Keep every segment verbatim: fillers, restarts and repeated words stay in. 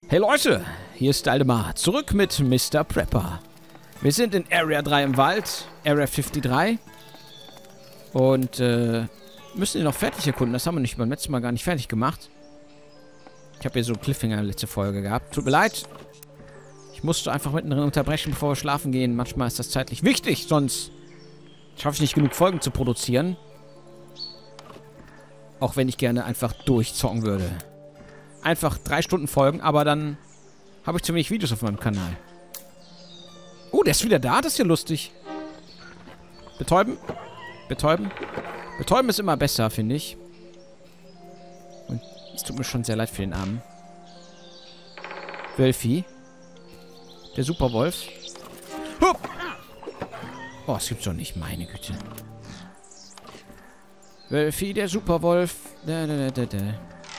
Hey Leute, hier ist Aldemar, zurück mit Mister Prepper. Wir sind in Area drei im Wald, Area dreiundfünfzig. Und äh, müssen ihn noch fertig erkunden. Das haben wir nicht beim letzten Mal gar nicht fertig gemacht. Ich habe hier so einen Cliffhanger letzte Folge gehabt. Tut mir leid. Ich musste einfach mittendrin unterbrechen, bevor wir schlafen gehen. Manchmal ist das zeitlich wichtig, sonst schaffe ich nicht genug Folgen zu produzieren. Auch wenn ich gerne einfach durchzocken würde. Einfach drei Stunden Folgen, aber dann habe ich zu wenig Videos auf meinem Kanal. Oh, der ist wieder da. Das ist ja lustig. Betäuben. Betäuben. Betäuben ist immer besser, finde ich. Und es tut mir schon sehr leid für den Armen. Wölfi. Der Superwolf. Hup! Oh, das gibt's doch nicht. Meine Güte. Wölfi, der Superwolf. Da, da, da, da.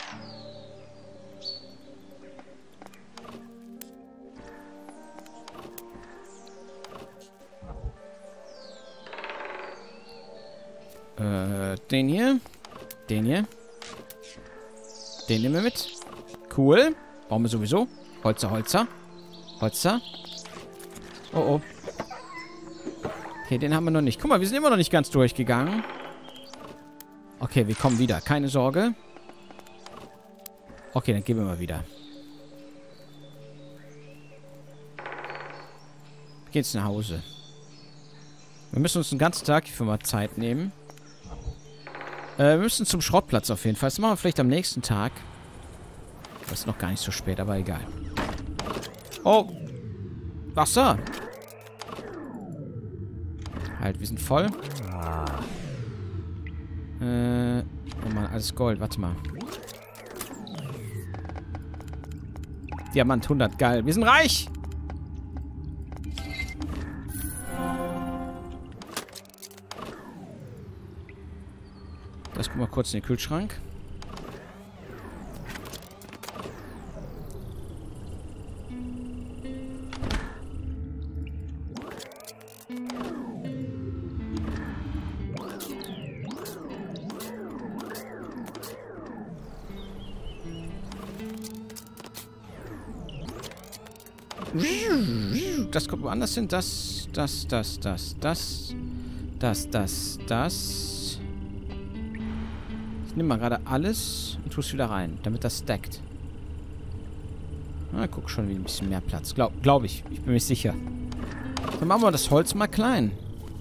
Äh, den hier. Den hier. Den nehmen wir mit. Cool. Brauchen wir sowieso. Holzer, Holzer. Holzer. Oh, oh. Okay, den haben wir noch nicht. Guck mal, wir sind immer noch nicht ganz durchgegangen. Okay, wir kommen wieder. Keine Sorge. Okay, dann gehen wir mal wieder. Wir gehen jetzt nach Hause. Wir müssen uns den ganzen Tag hierfür mal Zeit nehmen. Äh, wir müssen zum Schrottplatz auf jeden Fall. Das machen wir vielleicht am nächsten Tag. Das ist noch gar nicht so spät, aber egal. Oh. Wasser. Halt, wir sind voll. Äh. Oh Mann, alles Gold. Warte mal. Diamant hundert. Geil. Wir sind reich. Das gucken wir kurz in den Kühlschrank. Das kommt woanders hin. Das, das, das, das, das, das, das, das. Ich nehme mal gerade alles und tue es wieder rein, damit das stackt. Na, guck schon, wie ein bisschen mehr Platz. Glaube glaub ich. Ich bin mir sicher. Dann machen wir das Holz mal klein.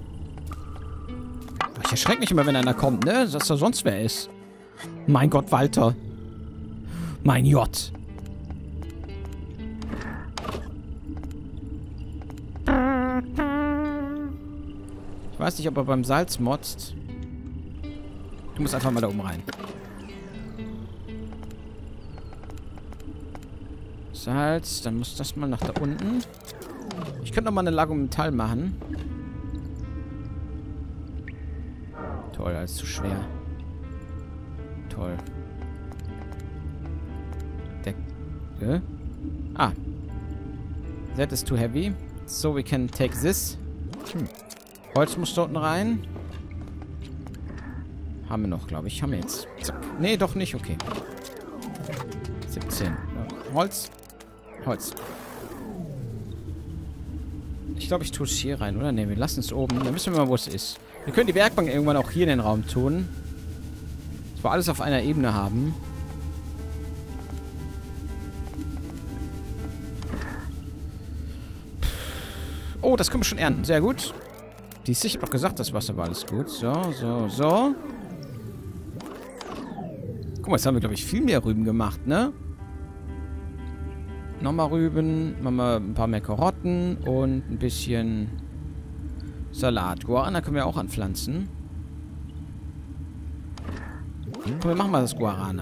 Ich erschrecke mich immer, wenn einer kommt, ne? Dass da sonst wer ist. Mein Gott, Walter. Mein J. Ich weiß nicht, ob er beim Salz motzt. Du musst einfach mal da oben rein. Salz, dann muss das mal nach da unten. Ich könnte noch mal eine Ladung Metall machen. Toll, alles zu schwer. Toll. Der... Äh? Ah. That is too heavy. So we can take this. Hm. Holz muss dort rein. Haben wir noch, glaube ich. Haben wir jetzt. Zack. Nee, doch nicht. Okay. siebzehn. Holz. Holz. Ich glaube, ich tue es hier rein, oder? Ne, wir lassen es oben. Dann wissen wir mal, wo es ist. Wir können die Werkbank irgendwann auch hier in den Raum tun. Dass wir alles auf einer Ebene haben. Oh, das können wir schon ernten. Sehr gut. Die ist sicher doch gesagt, das Wasser war alles gut. So, so, so. Guck mal, jetzt haben wir, glaube ich, viel mehr Rüben gemacht, ne? Nochmal Rüben. Machen wir ein paar mehr Karotten und ein bisschen Salat. Guarana können wir auch anpflanzen. Komm, wir machen mal das Guarana.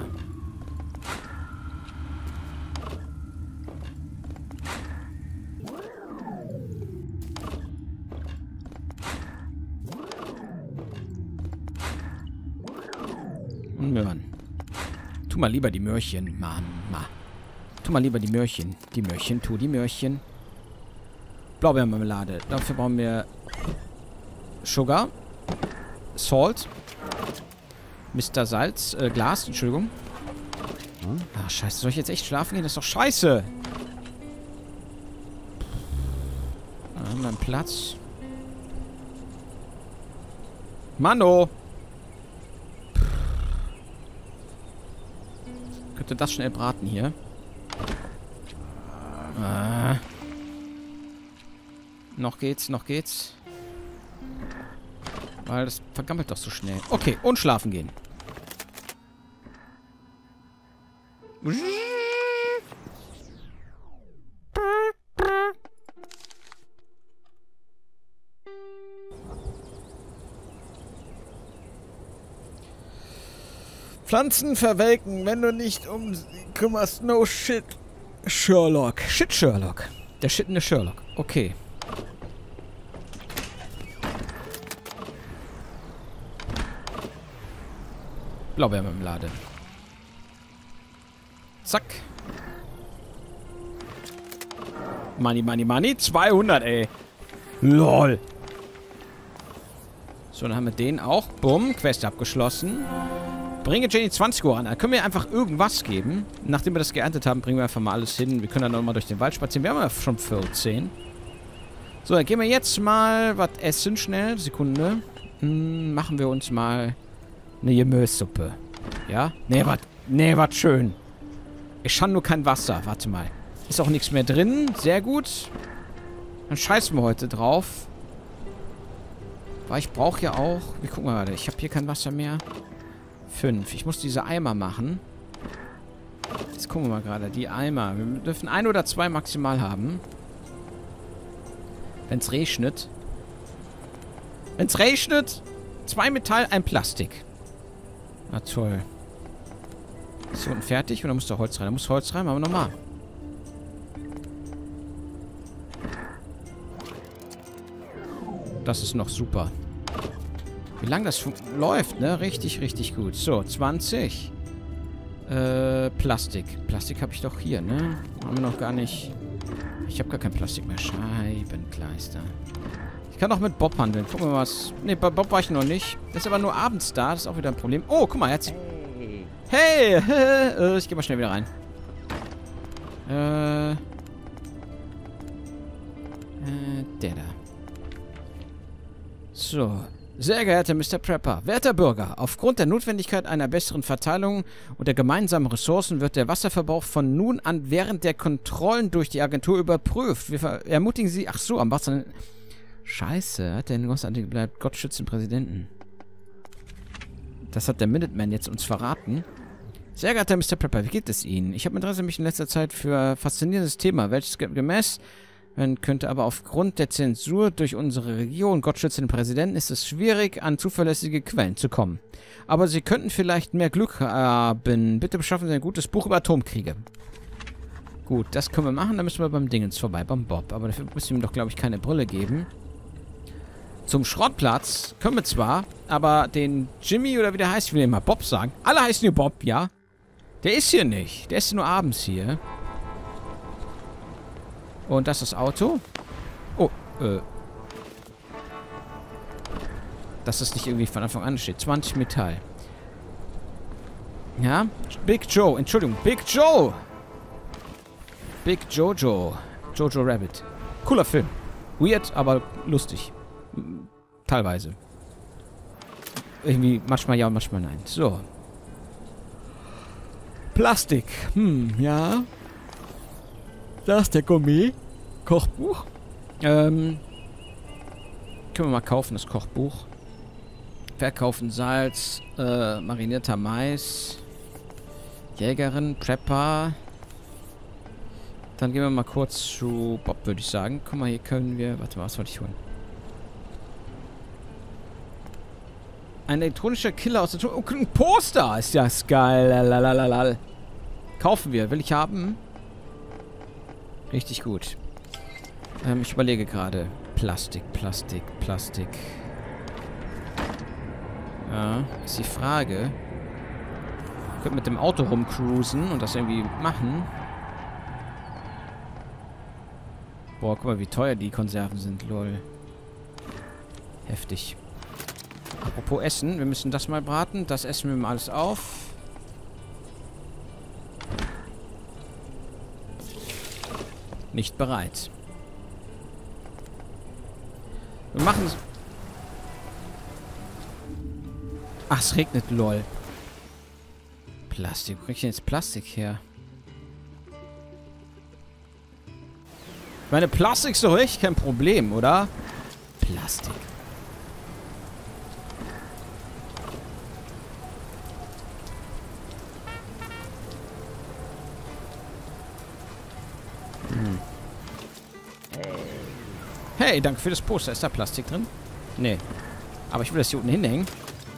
Und Möhren. Tu mal lieber die Möhrchen, Mann, ma. Tu mal lieber die Möhrchen. Die Möhrchen, tu die Möhrchen. Blaubeermarmelade. Dafür brauchen wir Sugar. Salt. Mister Salz. Äh, Glas, Entschuldigung. Ah, scheiße. Soll ich jetzt echt schlafen gehen? Das ist doch scheiße. Da haben wir einen Platz. Mano! Könnte das schnell braten hier. Ah. Noch geht's, noch geht's. Weil das vergammelt doch so schnell. Okay, und schlafen gehen. Pflanzen verwelken, wenn du nicht um sie kümmerst. No shit. Sherlock. Shit Sherlock. Der schittende Sherlock. Okay. Blaubeermarmelade. Zack. Money, money, money. zweihundert, ey. Lol. So, dann haben wir den auch. Bumm. Quest abgeschlossen. Bringe Jenny zwanzig Uhr an. Dann können wir einfach irgendwas geben. Nachdem wir das geerntet haben, bringen wir einfach mal alles hin. Wir können dann nochmal durch den Wald spazieren. Wir haben ja schon vierzehn. So, dann gehen wir jetzt mal was essen schnell. Sekunde. Hm, machen wir uns mal eine Gemüsesuppe. Ja? Nee, was nee, wat schön. Ich habe nur kein Wasser. Warte mal. Ist auch nichts mehr drin. Sehr gut. Dann scheißen wir heute drauf. Weil ich brauche ja auch... Wir gucken mal gerade. Ich habe hier kein Wasser mehr. Fünf. Ich muss diese Eimer machen. Jetzt gucken wir mal gerade. Die Eimer. Wir dürfen ein oder zwei maximal haben. Wenn es regnet. Wenn es regnet. Zwei Metall, ein Plastik. Na toll. Ist hier unten fertig? Oder muss da Holz rein? Da muss Holz rein. Machen wir nochmal. Das ist noch super. Wie lange das läuft, ne? Richtig, richtig gut. So, zwanzig. Äh, Plastik. Plastik habe ich doch hier, ne? Haben wir noch gar nicht... Ich habe gar kein Plastik mehr. Scheibenkleister. Ich kann auch mit Bob handeln. Gucken wir mal was... Ne, bei Bob war ich noch nicht. Der ist aber nur abends da. Das ist auch wieder ein Problem. Oh, guck mal, jetzt... Hey! Hey! Ich gehe mal schnell wieder rein. Äh... Äh, der da. So... Sehr geehrter Mister Prepper, werter Bürger, aufgrund der Notwendigkeit einer besseren Verteilung und der gemeinsamen Ressourcen wird der Wasserverbrauch von nun an während der Kontrollen durch die Agentur überprüft. Wir ermutigen Sie... Ach so, am Wasser... Scheiße, hat der großartige bleibt. Gott schützt den Präsidenten. Das hat der Minuteman jetzt uns verraten. Sehr geehrter Mister Prepper, wie geht es Ihnen? Ich habe Interesse mich in letzter Zeit für ein faszinierendes Thema, welches gemäß... Man könnte aber aufgrund der Zensur durch unsere Regierung, Gott schütze den Präsidenten, ist es schwierig, an zuverlässige Quellen zu kommen. Aber Sie könnten vielleicht mehr Glück haben. Bitte beschaffen Sie ein gutes Buch über Atomkriege. Gut, das können wir machen. Dann müssen wir beim Dingens vorbei, beim Bob. Aber dafür müssen wir ihm doch, glaube ich, keine Brille geben. Zum Schrottplatz können wir zwar, aber den Jimmy oder wie der heißt, ich will ihn mal Bob sagen. Alle heißen hier Bob, ja? Der ist hier nicht. Der ist nur abends hier. Und das ist das Auto. Oh, äh. Dass das nicht irgendwie von Anfang an steht. zwanzig Metall. Ja. Big Joe. Entschuldigung. Big Joe. Big Jojo. Jojo Rabbit. Cooler Film. Weird, aber lustig. Teilweise. Irgendwie manchmal ja und manchmal nein. So. Plastik. Hm, ja. Da ist der Gourmet. Kochbuch. Ähm. Können wir mal kaufen, das Kochbuch. Verkaufen Salz. Äh, marinierter Mais. Jägerin, Prepper. Dann gehen wir mal kurz zu Bob, würde ich sagen. Guck mal, hier können wir... Warte mal, was wollte ich holen? Ein elektronischer Killer aus der... Oh, ein Poster! Ist ja geil. Lalalala. Kaufen wir. Will ich haben? Richtig gut. Ähm, ich überlege gerade. Plastik, Plastik, Plastik. Ja, ist die Frage. Ich könnte mit dem Auto rumcruisen und das irgendwie machen. Boah, guck mal, wie teuer die Konserven sind, lol. Heftig. Apropos Essen, wir müssen das mal braten. Das essen wir mal alles auf. nicht bereit. Wir machen... Ach, es regnet, lol. Plastik. Wo krieg ich denn jetzt Plastik her? Ich meine, Plastik ist doch echt kein Problem, oder? Plastik. Hm. Hey, danke für das Poster. Ist da Plastik drin? Nee. Aber ich will das hier unten hinhängen.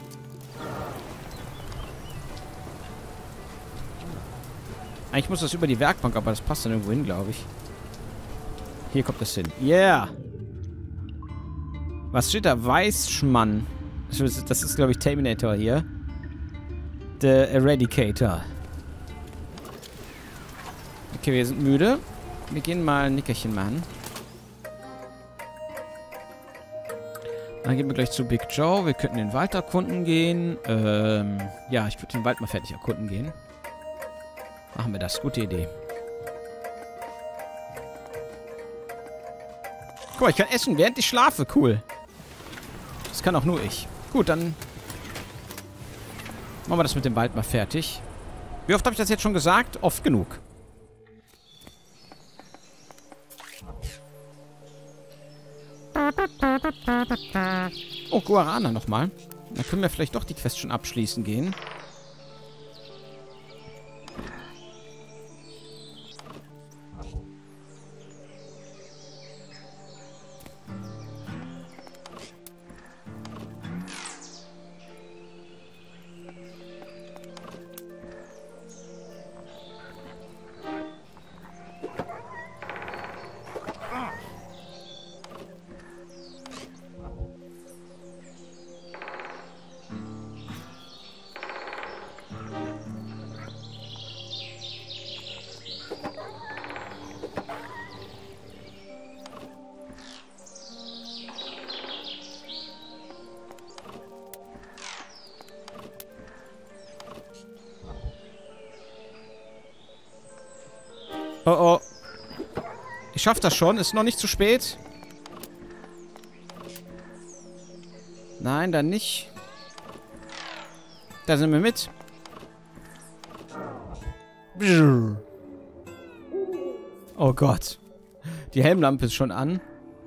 Eigentlich muss das über die Werkbank, aber das passt dann irgendwo hin, glaube ich. Hier kommt das hin. Yeah! Was steht da? Weißschmann. Das ist, das ist glaube ich, Terminator hier. The Eradicator. Okay, wir sind müde. Wir gehen mal ein Nickerchen machen. Dann gehen wir gleich zu Big Joe. Wir könnten den Wald erkunden gehen. Ähm, ja, ich würde den Wald mal fertig erkunden gehen. Machen wir das. Gute Idee. Guck mal, ich kann essen, während ich schlafe. Cool. Das kann auch nur ich. Gut, dann machen wir das mit dem Wald mal fertig. Wie oft habe ich das jetzt schon gesagt? Oft genug. Oh, Guarana nochmal. Dann können wir vielleicht doch die Quest schon abschließen gehen. Oh oh. Ich schaff das schon. Ist noch nicht zu spät. Nein, dann nicht. Da sind wir mit. Oh Gott. Die Helmlampe ist schon an.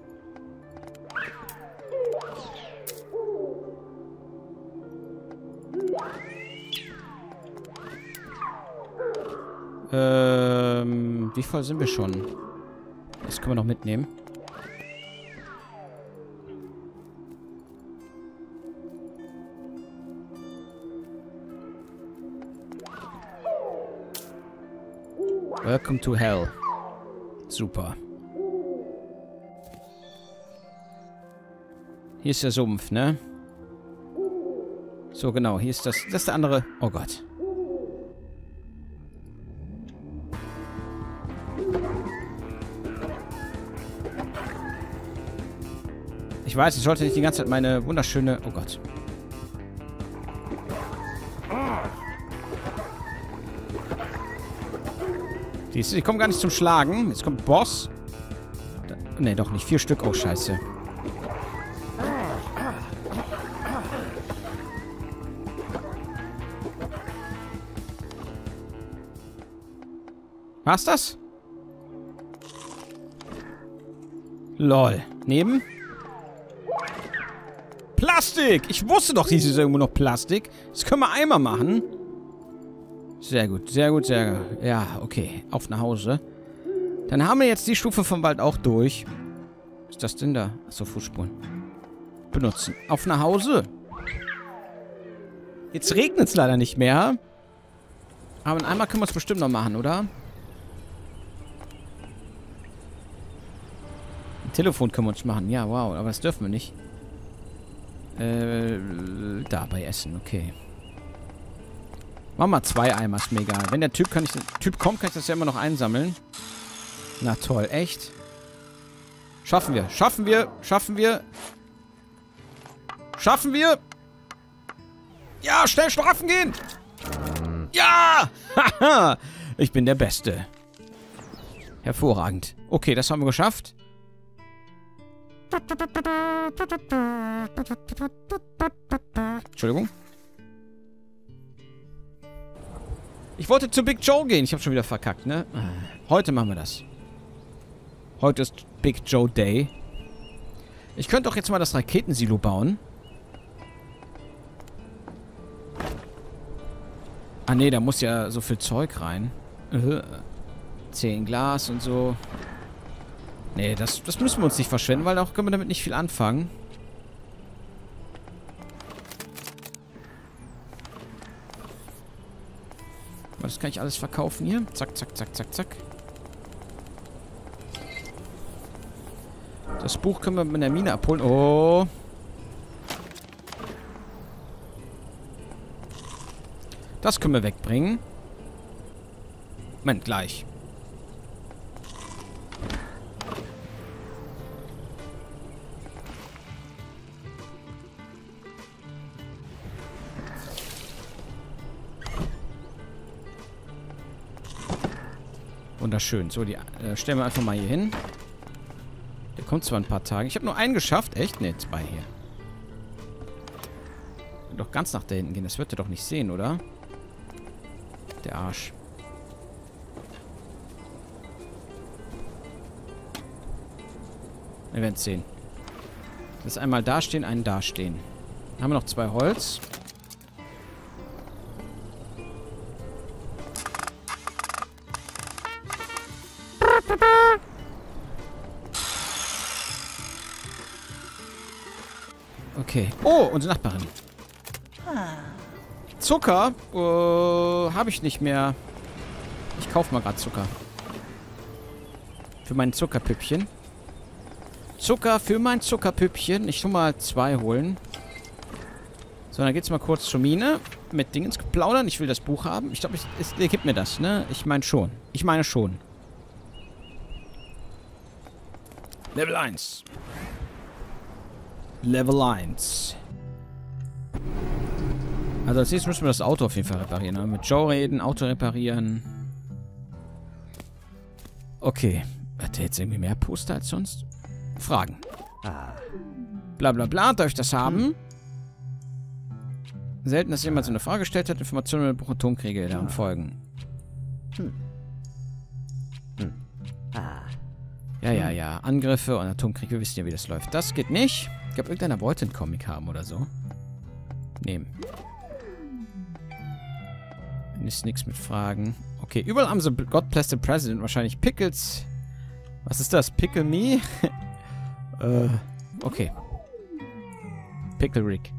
Ähm, wie voll sind wir schon? Das können wir noch mitnehmen. Welcome to Hell. Super. Hier ist der Sumpf, ne? So, genau. Hier ist das... Das ist der andere... Oh Gott. Ich weiß, ich sollte nicht die ganze Zeit meine wunderschöne... Oh Gott. Die, die kommen gar nicht zum Schlagen. Jetzt kommt Boss. Da, nee, doch nicht. Vier Stück. Oh, scheiße. War's das? Lol. Neben? Plastik! Ich wusste doch, dies ist irgendwo noch Plastik. Das können wir einmal machen. Sehr gut, sehr gut, sehr gut. Ja, okay. Auf nach Hause. Dann haben wir jetzt die Stufe vom Wald auch durch. Was ist das denn da? Achso, Fußspuren. Benutzen. Auf nach Hause. Jetzt regnet es leider nicht mehr. Aber einmal können wir es bestimmt noch machen, oder? Ein Telefon können wir uns machen. Ja, wow. Aber das dürfen wir nicht. Äh, da bei Essen. Okay. Machen wir zwei Eimer, ist mir egal. Wenn der Typ, kann ich, Typ kommt, kann ich das ja immer noch einsammeln. Na toll, echt? Schaffen wir, schaffen wir, schaffen wir. Schaffen wir. Ja, schnell schlafen gehen. Ja! Haha! Ich bin der Beste. Hervorragend. Okay, das haben wir geschafft. Entschuldigung. Ich wollte zu Big Joe gehen. Ich habe schon wieder verkackt, ne? Heute machen wir das. Heute ist Big Joe Day. Ich könnte doch jetzt mal das Raketensilo bauen. Ah, ne, da muss ja so viel Zeug rein. Uh, zehn Glas und so. Ne, das, das müssen wir uns nicht verschwenden, weil auch können wir damit nicht viel anfangen. Aber das kann ich alles verkaufen hier. Zack, zack, zack, zack, zack. Das Buch können wir mit der Mine abholen. Oh. Das können wir wegbringen. Moment, gleich. Wunderschön. So, die äh, stellen wir einfach mal hier hin. Der kommt zwar ein paar Tage. Ich habe nur einen geschafft. Echt? Ne, zwei hier. Doch ganz nach da hinten gehen. Das wird er doch nicht sehen, oder? Der Arsch. Wir werden es sehen. Lass einmal da stehen, einen da stehen. Dann haben wir noch zwei Holz. Okay. Oh, unsere Nachbarin. Zucker? Äh, habe ich nicht mehr. Ich kaufe mal gerade Zucker. Für mein Zuckerpüppchen. Zucker für mein Zuckerpüppchen. Ich tu mal zwei holen. So, dann geht's mal kurz zur Mine. Mit Dingens plaudern. Ich will das Buch haben. Ich glaube, er gibt mir das, ne? Ich meine schon. Ich meine schon. Level eins. Level eins. Also als nächstes müssen wir das Auto auf jeden Fall reparieren. Ne? Mit Joe reden, Auto reparieren. Okay. Hat der jetzt irgendwie mehr Poster als sonst? Fragen. Bla bla bla. Darf ich das haben? Selten, dass jemand so eine Frage gestellt hat. Informationen über den Atomkriege daran folgen. Ja, ja, ja. Angriffe und Atomkrieg. Wir wissen ja, wie das läuft. Das geht nicht. Ich glaube, irgendeiner wollte einen Comic haben oder so. Nehmen. Ist nichts mit Fragen. Okay, überall haben sie God Bless the President. Wahrscheinlich Pickles. Was ist das? Pickle Me? äh, okay. Pickle Rick.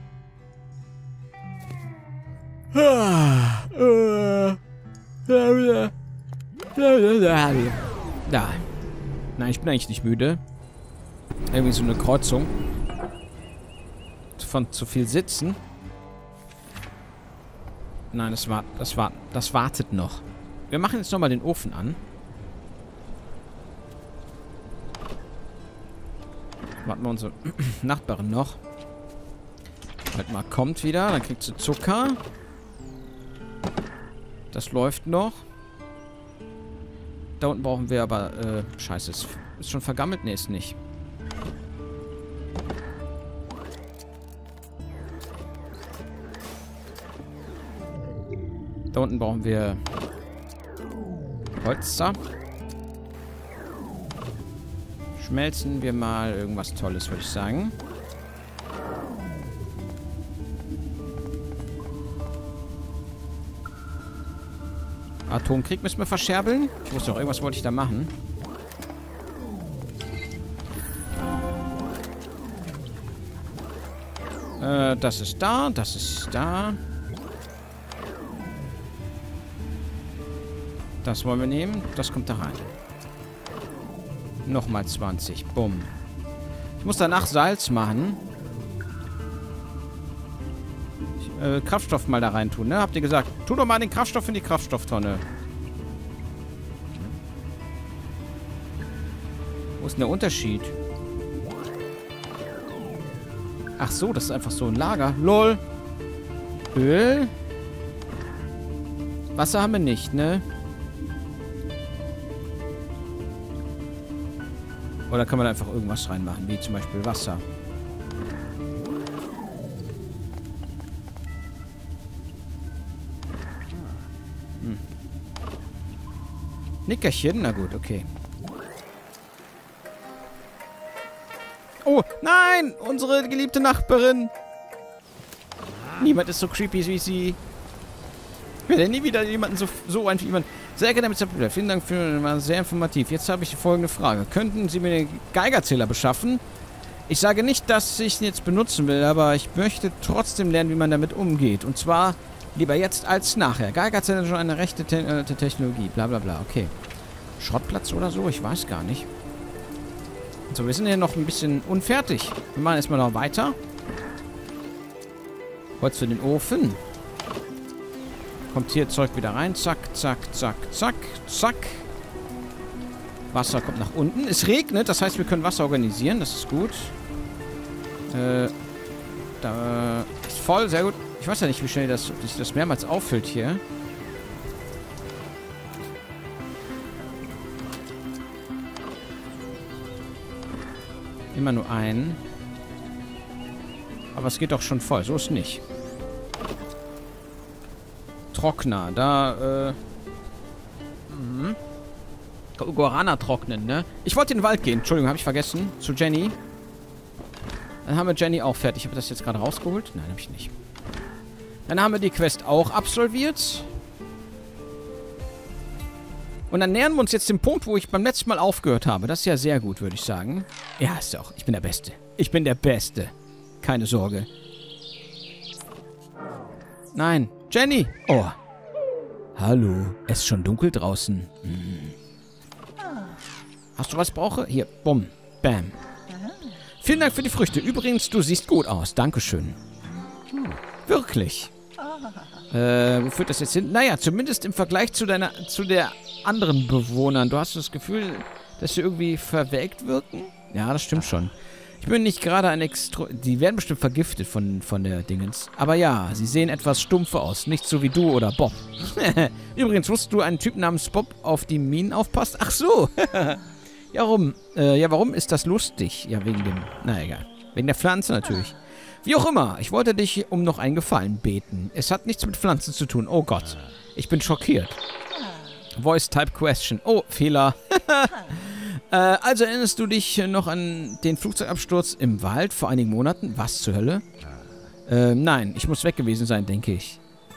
Da. Nein, ich bin eigentlich nicht müde. Irgendwie so eine Kreuzung. Von zu viel Sitzen. Nein, das war, das war, das wartet noch. Wir machen jetzt nochmal den Ofen an. Warten wir unsere Nachbarin noch. Halt mal, kommt wieder. Dann kriegt sie Zucker. Das läuft noch. Da unten brauchen wir aber, äh, scheiße, ist, ist schon vergammelt? Ne, ist nicht. Da unten brauchen wir Holz da. Schmelzen wir mal irgendwas Tolles, würde ich sagen. Atomkrieg müssen wir verscherbeln. Ich wusste auch, irgendwas wollte ich da machen. Äh, das ist da, das ist da. Das wollen wir nehmen. Das kommt da rein. Nochmal zwanzig. Bumm. Ich muss danach Salz machen. Ich, äh, Kraftstoff mal da rein tun, ne? Habt ihr gesagt? Tu doch mal den Kraftstoff in die Kraftstofftonne. Wo ist denn der Unterschied? Ach so, das ist einfach so ein Lager. Lol. Öl. Wasser haben wir nicht, ne? Oder kann man da einfach irgendwas reinmachen, wie zum Beispiel Wasser? Hm. Nickerchen? Na gut, okay. Oh, nein! Unsere geliebte Nachbarin! Niemand ist so creepy wie sie. Ich werde nie wieder jemanden so, so ein wie jemand. Sehr geehrter Mister Brüder, vielen Dank für, war sehr informativ. Jetzt habe ich folgende Frage. Könnten Sie mir den Geigerzähler beschaffen? Ich sage nicht, dass ich ihn jetzt benutzen will, aber ich möchte trotzdem lernen, wie man damit umgeht. Und zwar lieber jetzt als nachher. Geigerzähler ist schon eine rechte Te äh, Technologie. Bla bla bla. Okay. Schrottplatz oder so? Ich weiß gar nicht. So, wir sind hier noch ein bisschen unfertig. Wir machen erstmal noch weiter. Holz für den Ofen. Kommt hier Zeug wieder rein. Zack, zack, zack, zack, zack. Wasser kommt nach unten. Es regnet, das heißt, wir können Wasser organisieren. Das ist gut. Äh, da ist voll, sehr gut. Ich weiß ja nicht, wie schnell das, sich das mehrmals auffüllt hier. Immer nur einen. Aber es geht doch schon voll. So ist nicht. Trockner. Da, äh... Mhm. Guarana trocknen, ne? Ich wollte in den Wald gehen. Entschuldigung, habe ich vergessen. Zu Jenny. Dann haben wir Jenny auch fertig. Habe ich das jetzt gerade rausgeholt? Nein, habe ich nicht. Dann haben wir die Quest auch absolviert. Und dann nähern wir uns jetzt dem Punkt, wo ich beim letzten Mal aufgehört habe. Das ist ja sehr gut, würde ich sagen. Ja, ist auch. Ich bin der Beste. Ich bin der Beste. Keine Sorge. Nein. Jenny! Oh. Hallo. Es ist schon dunkel draußen. Hm. Hast du was brauche? Hier. Bumm. Bam. Vielen Dank für die Früchte. Übrigens, du siehst gut aus. Dankeschön. Wirklich. Äh, wo führt das jetzt hin? Naja, zumindest im Vergleich zu deiner, zu der anderen Bewohnern. Du hast das Gefühl, dass sie irgendwie verwelkt wirken? Ja, das stimmt schon. Ich bin nicht gerade ein Extro... Die werden bestimmt vergiftet von, von der Dingens. Aber ja, sie sehen etwas stumpfer aus. Nicht so wie du oder Bob. Übrigens, wusstest du, einen Typ namens Bob auf die Minen aufpasst? Ach so. Ja, warum? Äh, ja, warum ist das lustig? Ja, wegen dem... Na, egal. Wegen der Pflanze natürlich. Wie auch immer, ich wollte dich um noch einen Gefallen beten. Es hat nichts mit Pflanzen zu tun. Oh Gott. Ich bin schockiert. Voice-Type Question. Oh, Fehler. äh, also erinnerst du dich noch an den Flugzeugabsturz im Wald vor einigen Monaten? Was zur Hölle? Äh, nein, ich muss weg gewesen sein, denke ich.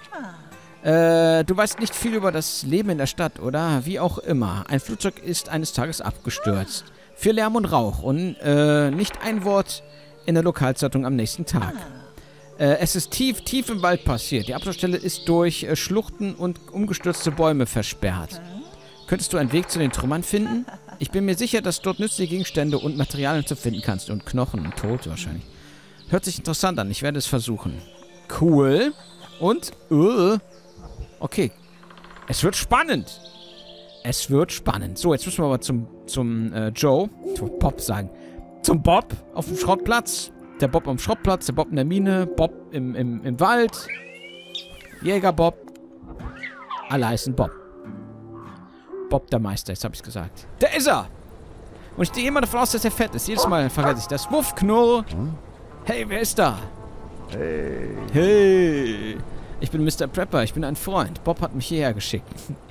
Äh, du weißt nicht viel über das Leben in der Stadt, oder? Wie auch immer. Ein Flugzeug ist eines Tages abgestürzt. Viel Lärm und Rauch und äh, nicht ein Wort in der Lokalzeitung am nächsten Tag. Äh, es ist tief, tief im Wald passiert. Die Absturzstelle ist durch äh, Schluchten und umgestürzte Bäume versperrt. Könntest du einen Weg zu den Trümmern finden? Ich bin mir sicher, dass dort nützliche Gegenstände und Materialien zu finden kannst. Und Knochen und Tote wahrscheinlich. Hört sich interessant an. Ich werde es versuchen. Cool. Und? Uh, okay. Es wird spannend. Es wird spannend. So, jetzt müssen wir aber zum, zum äh, Joe. Zum Bob sagen. Zum Bob auf dem Schrottplatz. Der Bob am Schrottplatz, der Bob in der Mine, Bob im, im, im Wald. Jäger Bob. Alle heißen Bob. Bob der Meister, jetzt habe ich es gesagt. Da ist er! Und ich gehe immer davon aus, dass er fett ist. Jedes Mal vergesse ich das. Wuff, Knurr! Hey, wer ist da? Hey. Hey! Ich bin Mister Prepper, ich bin ein Freund. Bob hat mich hierher geschickt.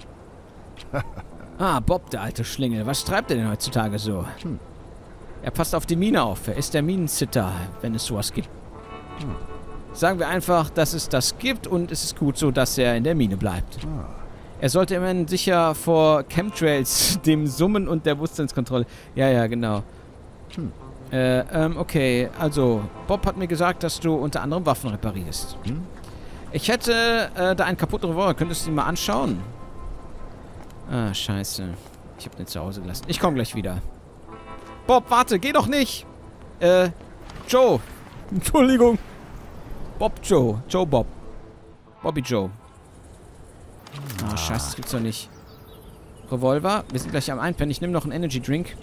Ah, Bob, der alte Schlingel. Was treibt er denn heutzutage so? Hm. Er passt auf die Mine auf. Er ist der Minensitter, wenn es sowas gibt. Hm. Sagen wir einfach, dass es das gibt und es ist gut so, dass er in der Mine bleibt. Ah. Er sollte immerhin sicher vor Chemtrails, dem Summen und der Bewusstseinskontrolle... Ja, ja, genau. Hm. Äh, ähm, okay. Also, Bob hat mir gesagt, dass du unter anderem Waffen reparierst. Hm? Ich hätte äh, da einen kaputten Revolver. Könntest du ihn mal anschauen? Ah, scheiße. Ich hab den zu Hause gelassen. Ich komme gleich wieder. Bob, warte, geh doch nicht! Äh, Joe. Entschuldigung. Bob Joe. Joe Bob. Bobby Joe. Ah, oh, scheiße, das gibt's doch nicht. Revolver. Wir sind gleich am Einpennen. Ich nehme noch einen Energy Drink.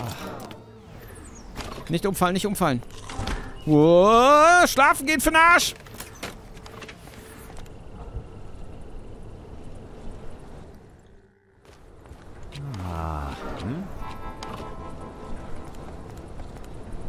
Nicht umfallen, nicht umfallen. Wow, schlafen geht für den Arsch!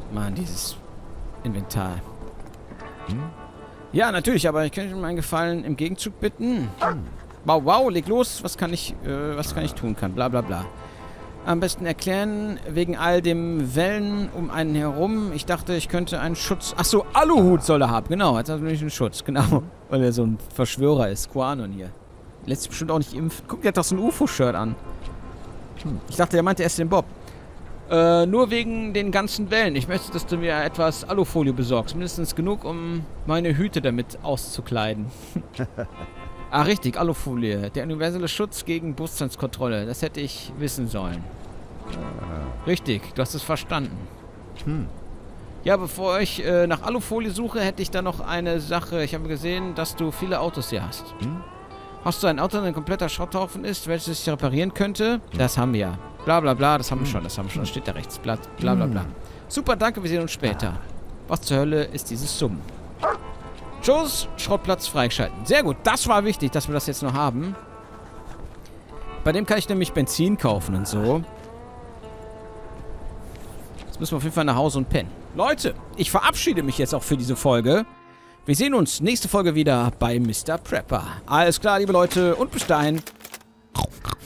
Mann, dieses Inventar. Hm? Ja, natürlich, aber ich könnte um einen Gefallen im Gegenzug bitten. Hm. Wow, wow, leg los. Was kann ich, äh, was kann ich tun kann? Bla, bla, bla. Am besten erklären, wegen all dem Wellen um einen herum. Ich dachte, ich könnte einen Schutz... Achso, Aluhut soll er haben. Genau, jetzt hat er nämlich einen Schutz. Genau. Weil er so ein Verschwörer ist. Quanon hier. Lässt sich bestimmt auch nicht impfen. Guck, der hat doch so ein U F O-Shirt an. Hm. Ich dachte, er meinte erst den Bob. Äh, nur wegen den ganzen Wellen. Ich möchte, dass du mir etwas Alufolie besorgst. Mindestens genug, um meine Hüte damit auszukleiden. Ah, richtig, Alufolie. Der universelle Schutz gegen Bewusstseinskontrolle. Das hätte ich wissen sollen. Richtig, du hast es verstanden. Hm. Ja, bevor ich äh, nach Alufolie suche, hätte ich da noch eine Sache. Ich habe gesehen, dass du viele Autos hier hast. Hm? Hast du ein Auto, das ein kompletter Schrotthaufen ist, welches sich reparieren könnte? Hm. Das haben wir ja. Bla bla bla, das haben hm. wir schon, das haben wir schon. Das steht da rechts. Bla bla bla. bla. Hm. Super, danke, wir sehen uns später. Was zur Hölle ist dieses Summen? Schuss, Schrottplatz freischalten. Sehr gut, das war wichtig, dass wir das jetzt noch haben. Bei dem kann ich nämlich Benzin kaufen und so. Jetzt müssen wir auf jeden Fall nach Hause und pennen. Leute, ich verabschiede mich jetzt auch für diese Folge. Wir sehen uns nächste Folge wieder bei Mister Prepper. Alles klar, liebe Leute, und bis dahin.